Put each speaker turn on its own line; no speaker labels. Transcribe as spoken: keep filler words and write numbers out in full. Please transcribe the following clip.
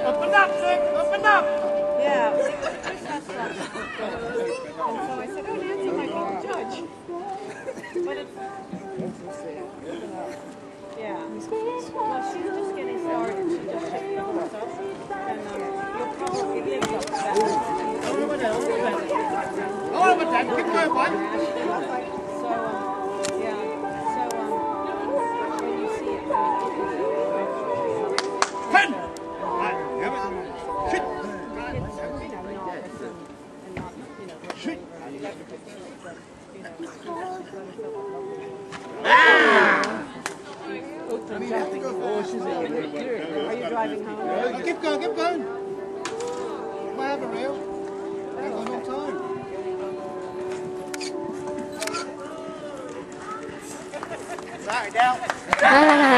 Up and up, Nick! Up and up!
Yeah. And so I said, oh, Nancy might be the judge. But it's... Yeah. Well, she's just getting started. She just shipped the whole stuff. And um, you'll probably get up to that.
Oh, but that, keep going, boy.
So, um, yeah. So, um, when you see it,
Ten! Right, have it. Shit! Shit!
Are you driving home?
Oh, keep going, keep going. I have a reel. I've got no time. Sorry, Dal.